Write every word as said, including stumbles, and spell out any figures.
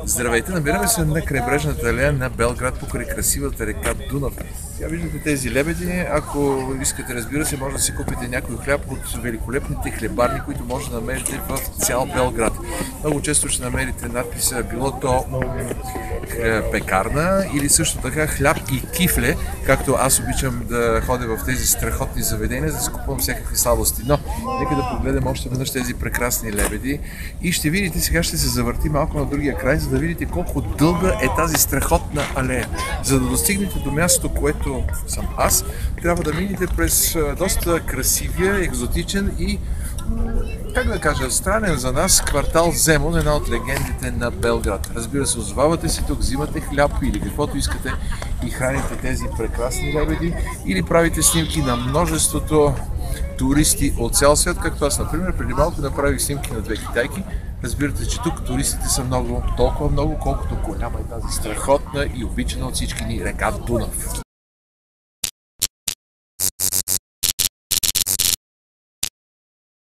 Здравейте, намираме се на крайбрежната алея на Белград покрай красивата река Дунав. Сега виждате тези лебеди. Ако искате, разбира се, може да си купите някой хляб от великолепните хлебарни, които може да намерите в цял Белград. Много често ще намерите надписа, било то пекарна или също така хляб и кифле, както аз обичам да ходя в тези страхотни заведения, за да си купувам всякакви сладости. Но нека да погледнем още веднъж тези прекрасни лебеди и ще видите, сега ще се завърти малко на другия край, за да видите колко дълга е тази страхотна алея. За да достигнете до мястото, което съм аз, трябва да минете през доста красивия, екзотичен и, как да кажа, странен за нас квартал Земун, една от легендите на Белград. Разбира се, озовавате се тук, взимате хляб или каквото искате и храните тези прекрасни лебеди, или правите снимки на множеството туристи от цял свят, както аз, например, преди малко направих снимки на две китайки. Разбирате, че тук туристите са много, толкова много, колкото голяма е тази страхотна и обичана от всички ни река Дунав.